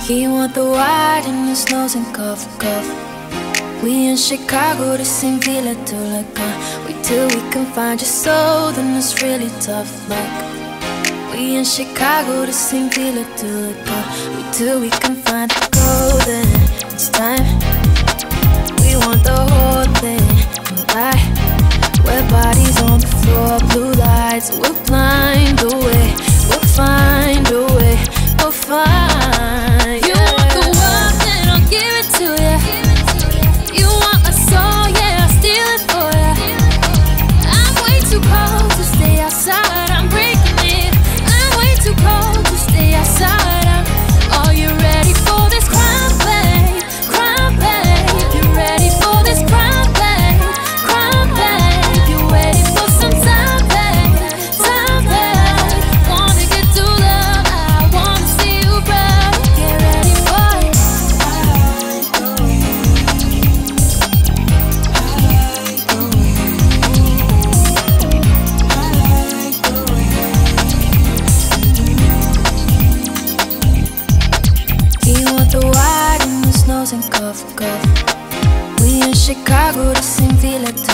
He want the wide in his nose and cuff, cuff. We in Chicago, the same villa to like wait till we can find your soul, then it's really tough luck. We in Chicago, the same villa to like wait till we can find the golden. It's time. We want the whole thing. Moonlight, wet bodies on the floor, blue lights. We'll blind away. We'll find a way. We'll find. You want the world, then I'll give it to you. You want my soul, yeah, I'll steal it for you. I'm way too cold to stay outside. I'm breaking it. I'm way too cold to stay outside. Are you ready for this crime, babe? Crime, babe. You ready for this crime, babe? Crime, babe. You waiting for some time, babe? Time, babe. Wanna get to love, I wanna see you proud. Get ready for it. He want the wide in his nose and cuff, cuff. We in Chicago, the same villa.